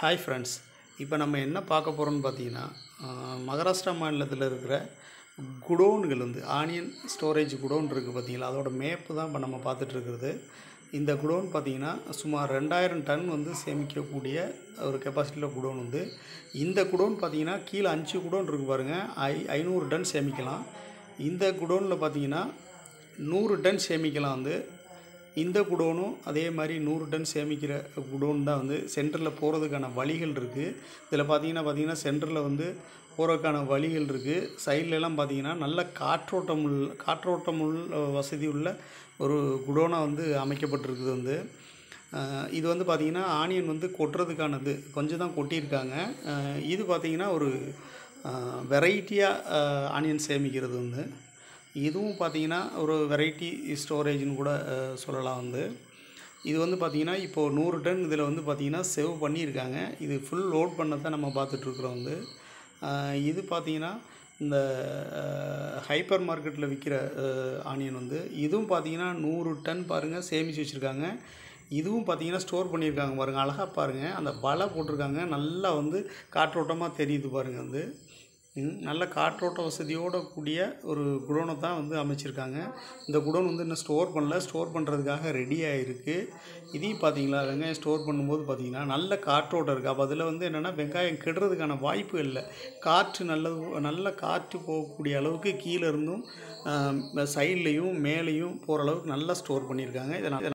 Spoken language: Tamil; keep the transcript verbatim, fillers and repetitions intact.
ஹாய் ஃப்ரெண்ட்ஸ், இப்போ நம்ம என்ன பார்க்க போகிறோம்னு பார்த்தீங்கன்னா, மகாராஷ்டிரா மாநிலத்தில் இருக்கிற குடோன்கள் வந்து ஆனியன் ஸ்டோரேஜ் குடோன் இருக்குது பார்த்தீங்களா, அதோட மேப்பு தான் இப்போ நம்ம பார்த்துட்ருக்கிறது. இந்த குடோன் பார்த்திங்கன்னா சுமார் ரெண்டாயிரம் டன் வந்து சேமிக்கக்கூடிய ஒரு கெப்பாசிட்டியில் குடோன் வந்து. இந்த குடோன் பார்த்திங்கன்னா கீழே அஞ்சு குடோன் இருக்குது பாருங்கள், ஐ ஐநூறு டன் சேமிக்கலாம். இந்த குடோனில் பார்த்திங்கன்னா நூறு டன் சேமிக்கலாம் வந்து. இந்த குடோனும் அதே மாதிரி நூறு டன் சேமிக்கிற குடோன் தான் வந்து சென்டரில் போகிறதுக்கான வழிகள் இருக்குது. இதில் பார்த்திங்கன்னா பார்த்திங்கன்னா சென்டரில் வந்து போகிறதுக்கான வழிகள் இருக்குது. சைட்லலாம் பார்த்திங்கன்னா நல்ல காற்றோட்டம் உள்ள காற்றோட்டம் உள்ள வசதி உள்ள ஒரு குடோனாக வந்து அமைக்கப்பட்டிருக்குது வந்து. இது வந்து பார்த்திங்கன்னா ஆனியன் வந்து கொட்டுறதுக்கானது கொஞ்சம் தான் கொட்டியிருக்காங்க. இது பார்த்திங்கன்னா ஒரு வெரைட்டியாக ஆனியன் சேமிக்கிறது வந்து. இதுவும் பார்த்திங்கன்னா ஒரு வெரைட்டி ஸ்டோரேஜ்னு கூட சொல்லலாம் வந்து. இது வந்து பார்த்திங்கன்னா இப்போது நூறு டன் இதில் வந்து பார்த்திங்கன்னா சேவ் பண்ணியிருக்காங்க. இது ஃபுல் லோட் பண்ண தான் நம்ம பார்த்துட்ருக்குறோம் வந்து. இது பார்த்திங்கன்னா இந்த ஹைப்பர் மார்க்கெட்டில் விற்கிற ஆனியன் வந்து. இதுவும் பார்த்திங்கன்னா நூறு டன் பாருங்கள் சேமித்து வச்சுருக்காங்க. இதுவும் பார்த்திங்கன்னா ஸ்டோர் பண்ணியிருக்காங்க பாருங்கள், அழகாக பாருங்கள். அந்த வலை போட்டிருக்காங்க, நல்லா வந்து காற்றோட்டமாக தெரியுது பாருங்கள் வந்து. நல்ல காற்றோட்ட வசதியோடு கூடிய ஒரு குடோனை தான் வந்து அமைச்சிருக்காங்க. இந்த குடோன் வந்து இன்னும் ஸ்டோர் பண்ணல, ஸ்டோர் பண்ணுறதுக்காக ரெடியாக இருக்குது. இதையும் பார்த்தீங்களா, வெங்காயம் ஸ்டோர் பண்ணும்போது பார்த்திங்கன்னா நல்ல காற்றோட்டம் இருக்குது. அப்போ அதில் வந்து என்னென்னா வெங்காயம் கெடுறதுக்கான வாய்ப்பு இல்லை. காற்று நல்லது நல்ல காற்று போகக்கூடிய அளவுக்கு கீழே இருந்தும் சைட்லேயும் மேலேயும் போகிற அளவுக்கு நல்லா ஸ்டோர் பண்ணியிருக்காங்க. இதை